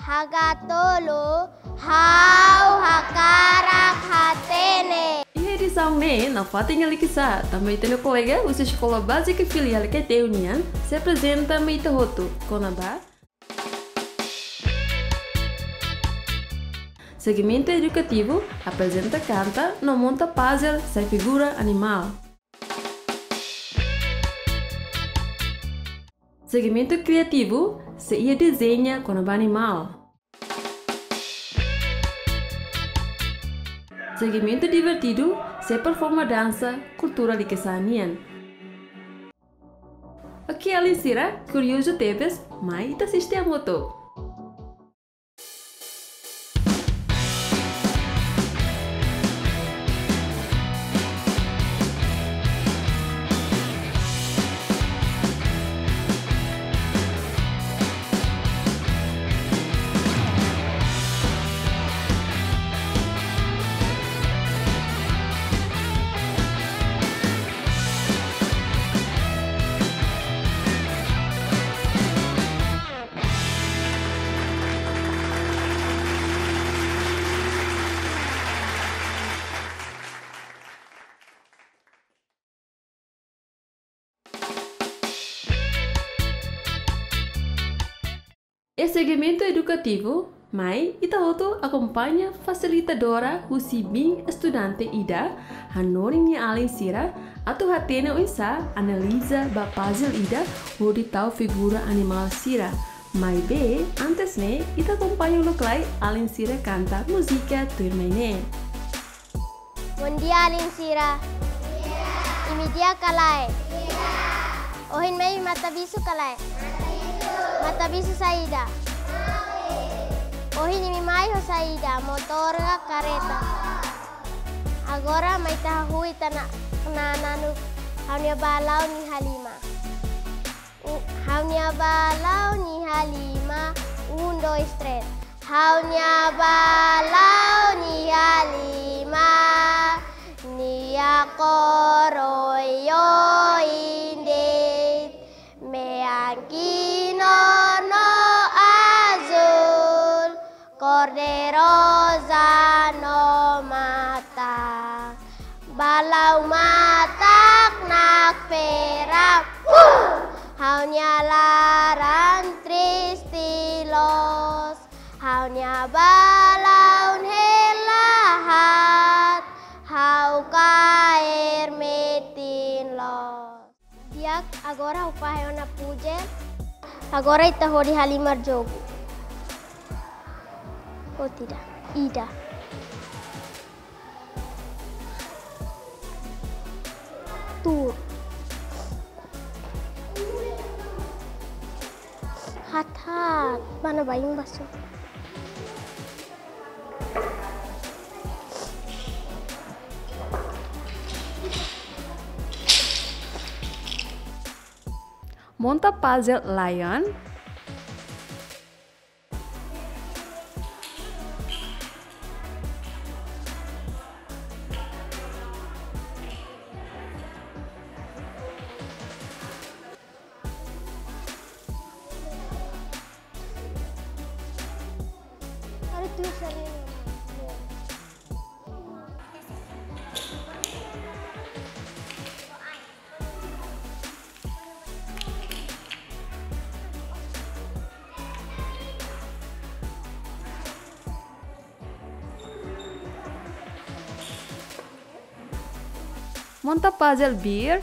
Hagatolo, hau hakarak hatene. Em edição na Fatinha Likisa, também tem o colega, a Escola Básica Filial que tem União, se apresenta Meita Roto, Conabá. Segmento educativo apresenta canta, não monta puzzle, sem figura animal. Segmento criativo, se ia desenha com animal. Segmento divertido, se performa dança, cultura de kesanian. Aqui a Alinsira, curioso tebes, mas ita sistema motor. É segmento educativo, mas Itahoto acompanha facilitadora Husibing estudante Ida, Hanoring Alinsira, atau hatena Uisa analisa bapazil Ida, hodi tahu figura animal Sira. Mas B, antes Ita acompanha o loklai Alinsira canta música turmene. Bom dia, Alinsira. Imi dia kalai. Ohin mai mata bisu kalai. Mata bisu saída. Ohin imi mai ho saída, motor ga kareta. Agora mai tahui tana nanu haunia balau ni Halima. Haunia balau ni Halima, 1, 2, 3. Haunia balau ni Halima, ni akoroyo inde, meangkino no azul, cordero no mata, balau matak nak perap. Haunya larang tristilos, haunya balaun helahat, hau kair metin los. Dia agora upahe na puja, agora ita hodi Halimar jogo. Oh tidak, Ida. Tur. Hat, mana bayung basuh. Monta puzzle lion. Monta puzzle beer.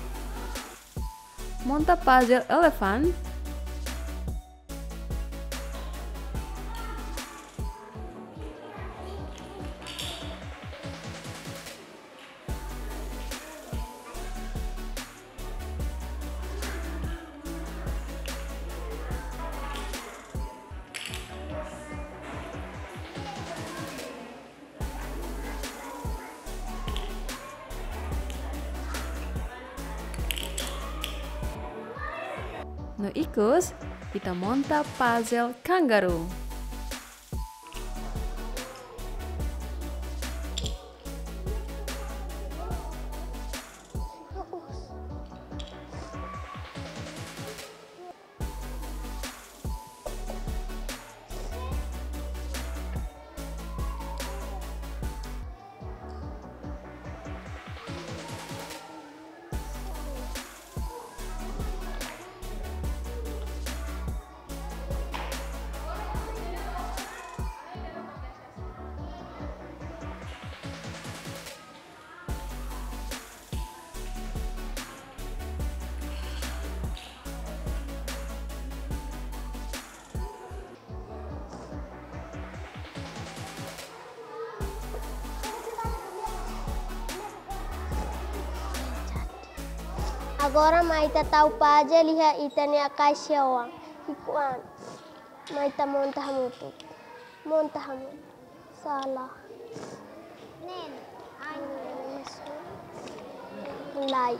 Monta puzzle elephant. No ikut, kita monta puzzle kangaroo. Agora maita tahu paja lihat itane akasyawa. Ikuan. Maita monta hamutu. Salah. Nen. Lai.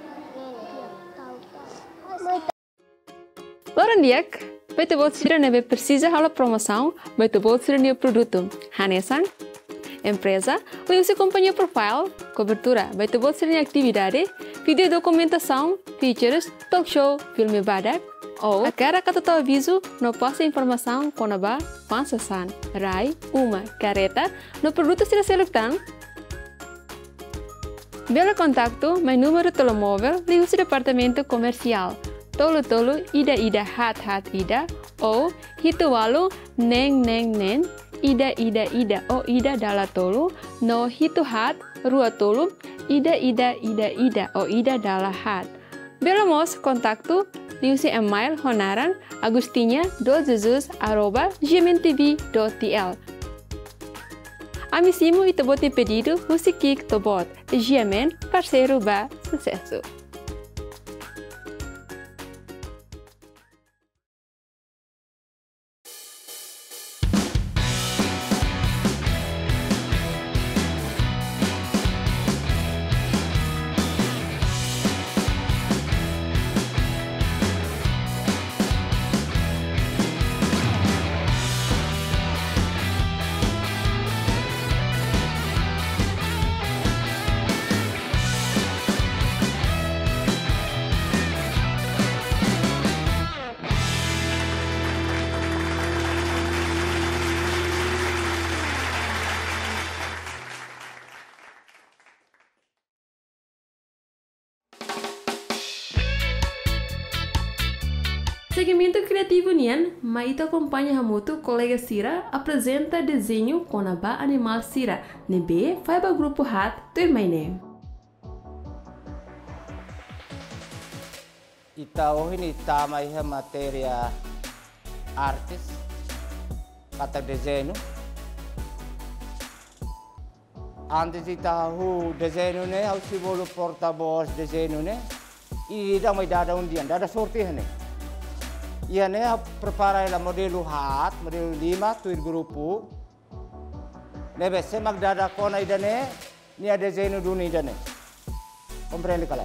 Loren diak, beto bolsira neve precisa hala promoção, beto bolsira neo produto. Hanesan, empresa, use companhia profile, cobertura, beto bolsira neo atividade, vídeo documentação, features, talk show, filme badak, ou a cara kata aviso, no posta informação konaba, pansasan, rai, uma, careta, no produto sira selectan. Bela contato, meu número telemóvel, ligue departamento comercial. Tolu ida hat ida ou hitualu neng ida o ida dala tolu no hitu hat rua tolu ida o ida dala hat. Belamos kontaktu liusi email honaran agustinya.jesus@gmtv.tl. Amissimo e tobote pedido Musikik Tobot, GMN parceiro ba sucesso. Segmento criativo nian, Maito acompanha Hamutu, colega Sira, apresenta desenho com a ba animal Sira. Nebe, vai para o grupo Hat, tu maine. Ita ini tama iha matéria artes, kata desenho. Antes ita hu desenho ne, au sibolo porta-voz desenho ne, e da mai dada dia, dada sorte ne. Ia ne prepara ela modelo hat, modelo 5 tu grupo. Nebe se magdada kona idane, ni ada desenho duni idane. Compreende kala?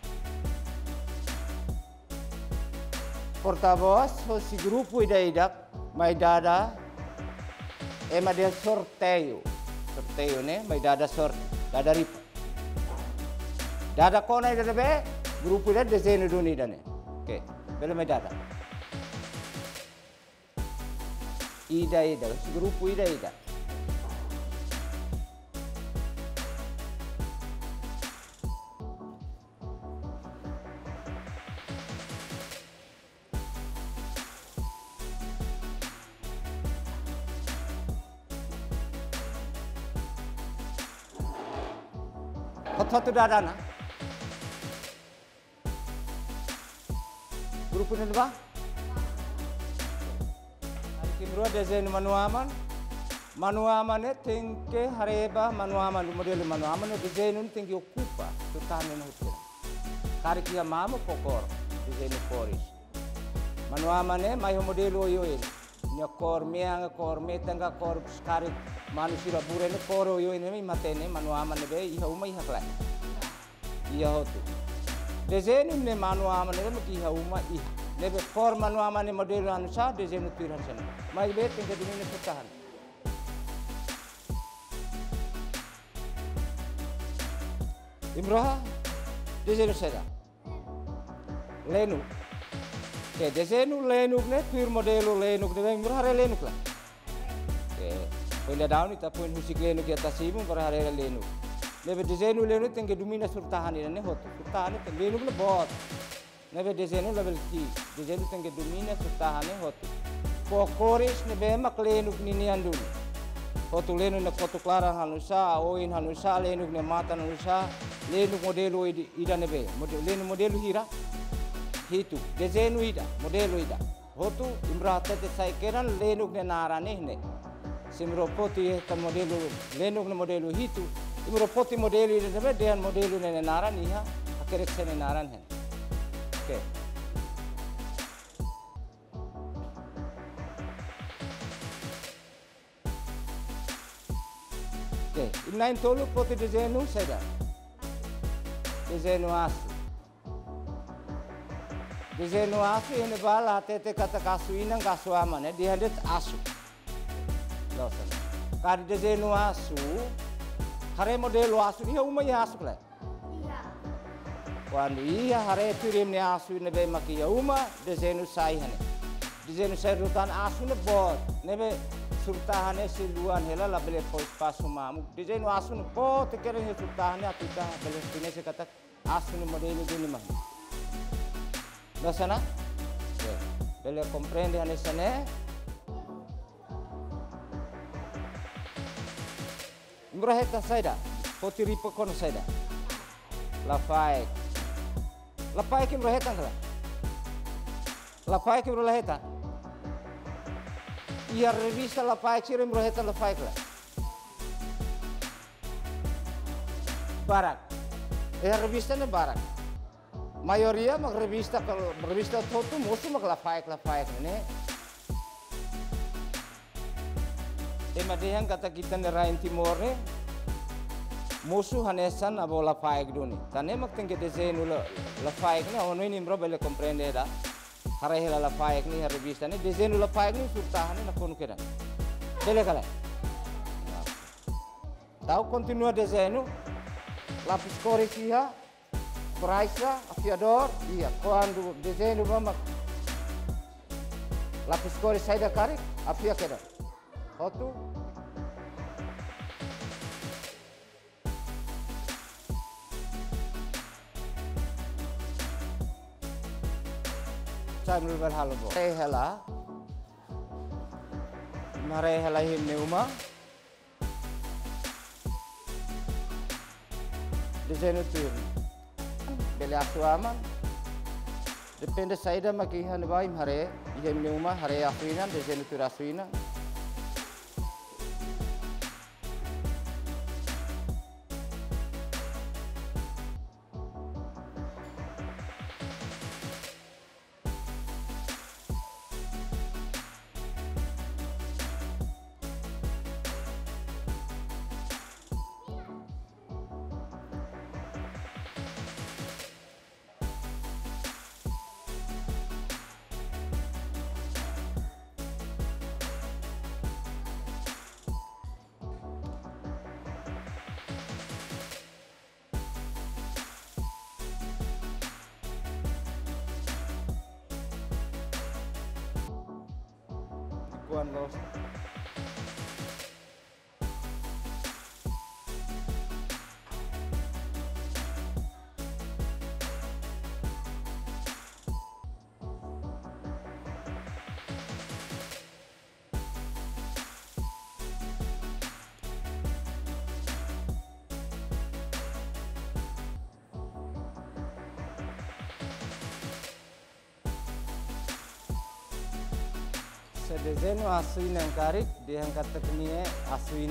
Porta-voz, si grupo ida mai dada ema de sorteio. Sorteio ne, mai dada sorte, dada ripa. Dada kona ida be, grupo ida desenho duni idane. Oke, bele mai dada. Ida, si grupo ida. Hot dada na. Grupo ni ba? Kimro desenho manuaman tem que hareba manuaman modelo manuaman desenho tem que ocupa totalmente no hotel. Cari que amamos cor desenho cores. Manuaman mais o modelo oio minha cor minha cor metanga cor cari manusia burene cor oio ini matene manuaman be iha uma iha kla. Iha hotu. Desenho ne manuaman ne iha uma iha Nebe forma no amane modelo anu sa desenho tiran sana. Mai bet tinggal domina surtahan. Imroha desenho seda. Lenu. Ke desenho lenu ne pir modelo lenu ne imroha re lenu lah. Ke pela daun ita pun musik lenu ke atas ibu berhari lenu. Nebe desenho lenu tinggal domina surtahan ini ne hot. Surtahan itu lenu ne bot. Nebe desenho level ki desenho tenge domina surtahane hotu kokoris nebe mak lenuk nini andun hotu lenu na kotu klara hanusa oin hanusa lenuk ne mata hanusa lenuk modelo ida nebe lenu modelo hira hitu desenho ida modelo ida hotu imrata te saikeran lenuk ne narane ne simro poti ta modelo lenuk ne modelo hitu imro poti modelo ida nebe dean modelo ne narani ha akerek sene naran hen. Okay. Okay. Inain tolu poti desenho seda. Desenho asu. Desenho asu ini bala tete kata kasu inang kasu aman di hadet asu. Losan. Kari desenho asu. Hare modelo asu iya umay asu lah. Quando ia hare turim ne asu ne be makia uma desenho sai hane desenho sai rutan asu ne bot ne be surtahane siluan hela la bele pasu mamu desenho asu ne bot kere he surtahane apita bele tine se kata asu ne modelo dini mah no sana bele comprende hane sane imraheta saida potiri pokon saida la fai Lapai kim rohetan kala. Lapai kim roheta. Ia revista lapai kirim rohetan lapai kala. Barak. Revista ne barak. Mayoria mag revista kalau revista totu musuh mag lapai ne. Emadihan kata kita ne Rain Timor ne. Musuh hanesan abo la faik duni tane mak tingke desenho la faik ne ono ini bro bele comprende da hare hela la faik ni hare vista ne desenho la faik ni surtahane na konu kera bele kala tau continua desenho lapis cores ia praisa afiador ia quando desenho vamos lapis cores sai da kare afia kera foto Sambil berhalbo. Mare hela himne uma. Desenho tur. Bele asu aman. Depende saida makihan baim hare himne uma hare asuina desenho tur asuina. Kuan los. Desenho asuin yang karik diangkat tekniknya asuin.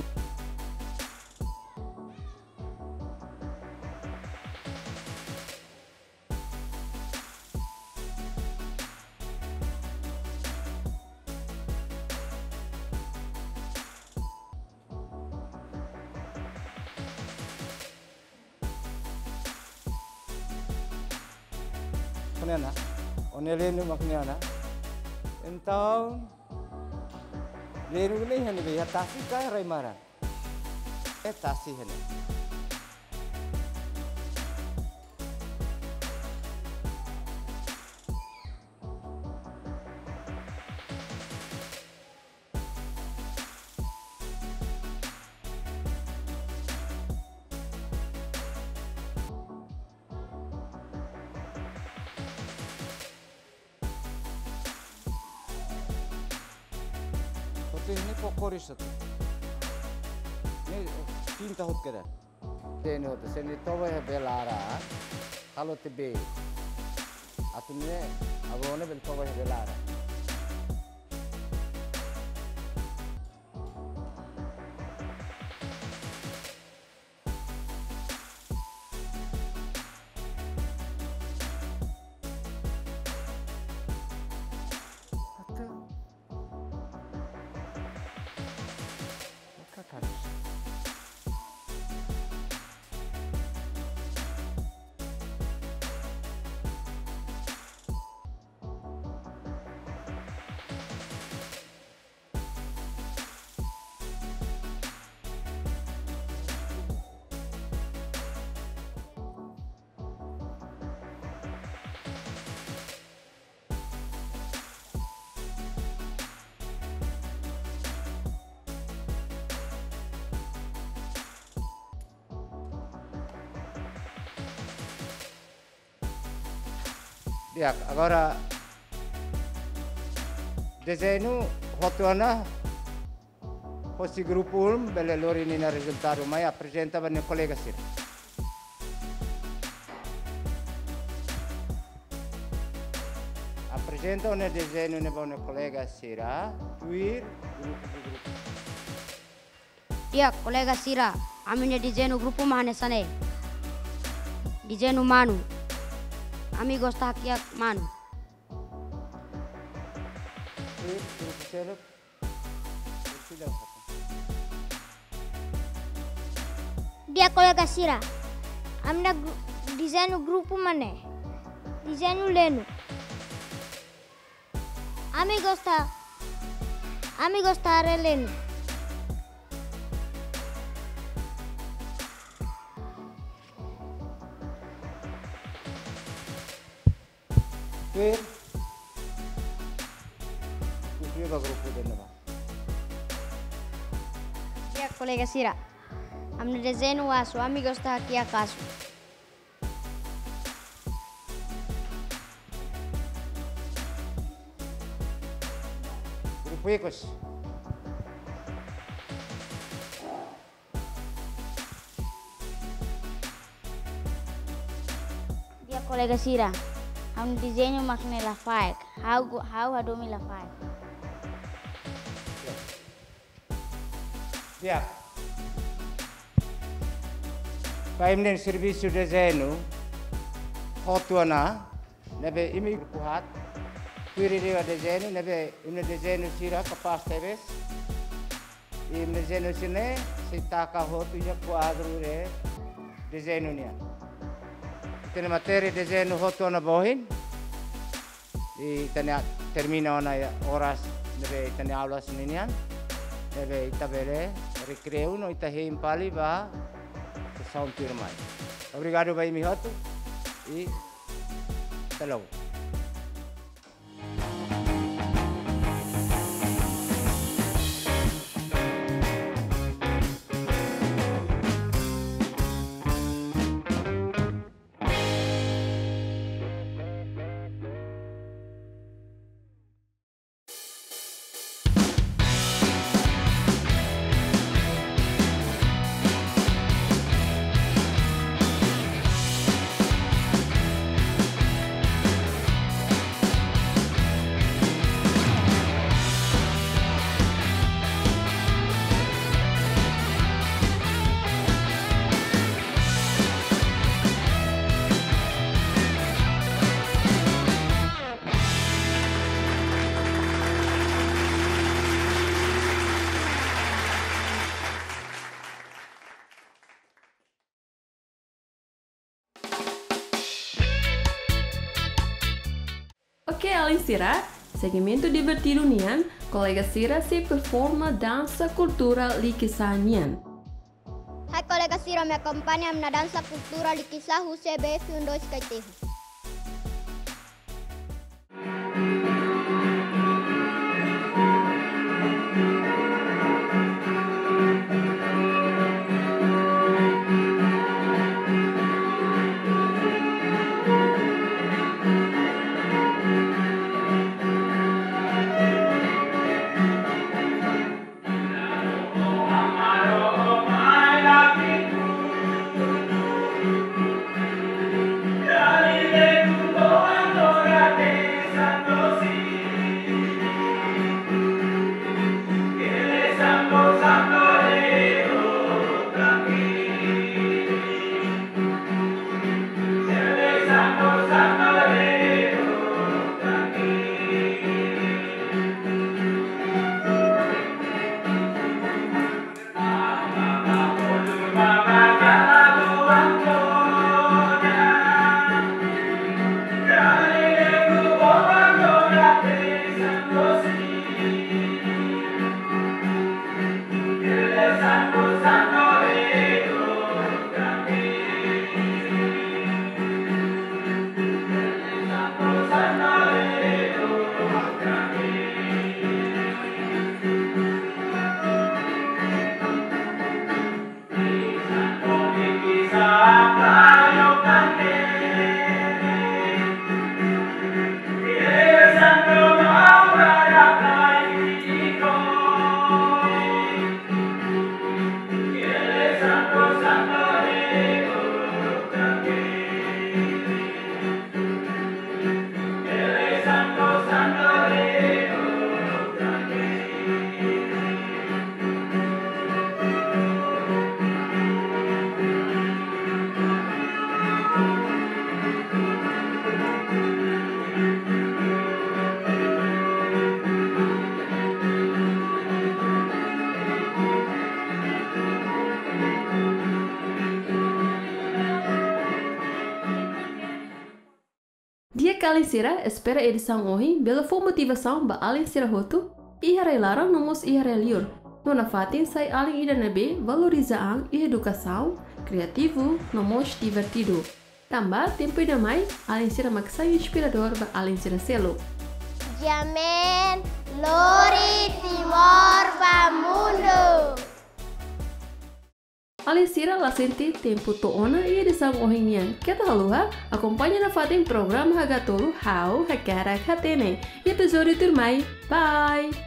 Kenapa? lenu maknya na. Então, lenu ni hene be tasi kai rai mara. Tasi hene. Ini pokori satu. Ini pinta hot kera. Tene hot. Seni toba he belara. Kalau tebe. Atunne abone bel toba he belara. Ya, agora desenho rotuana fosse grupo bele lori nina resultado mai apresentava ne colega sir. Apresenta ne desenho ne bone colega sira, tuir grupo. Ya, kolega Sira, aminya desenho grupo mahane sane. Desenho manu. Ami gosta aqui mano. Dia kolega Sira. Amna desenho grupo mane. Desenho lenu. Ami gosta lenu. Usciva gruppo del Nova. Ya, kolega Sira. Amna desenho aso, ami gosta aqui acaso. Grupo Ecos. Ya, kolega Sira. Am desenho makne la faik. How adomi la faik. Ya. Paimnen serviço desenho rotuana nebe imi grupo hat. Piri deva desenho nebe imne desenho sira capaz teves. Imne desenho sine se taka hotu ya quadro re desenho nia. Tene materi desenho rotuana bohin. I tene termina ona horas nebe tene aulas ninian. Nebe itabele recreo no ita impali ba sound firmai. Obrigado vai mi hotu e até logo. Alin Sira, segmento divertido nian, colega Sira se performa dança cultural Likisanian. Hai colega Sira, me acompanha na dança cultural Likisa UCB Fundo Skaitehu. Dia que Alin Sira espera edição hoje, bela for motivação ba Alin Sira hotu, ihare larang nomos ihare liur. Nona fatin sai Alin ida nebe valorizaang e educação, criativo, nomos divertido. Tambah tempo ida mai, Alin Sira maksa inspirador ba Alin Sira selo. Jamen, Lori Timor ba mundo. Alin Sira la senti tempo toona e edição hoje nian. Kita haluha, acompanha na fatin programa hagatolu how hakara katene. Episódio turmai. Bye!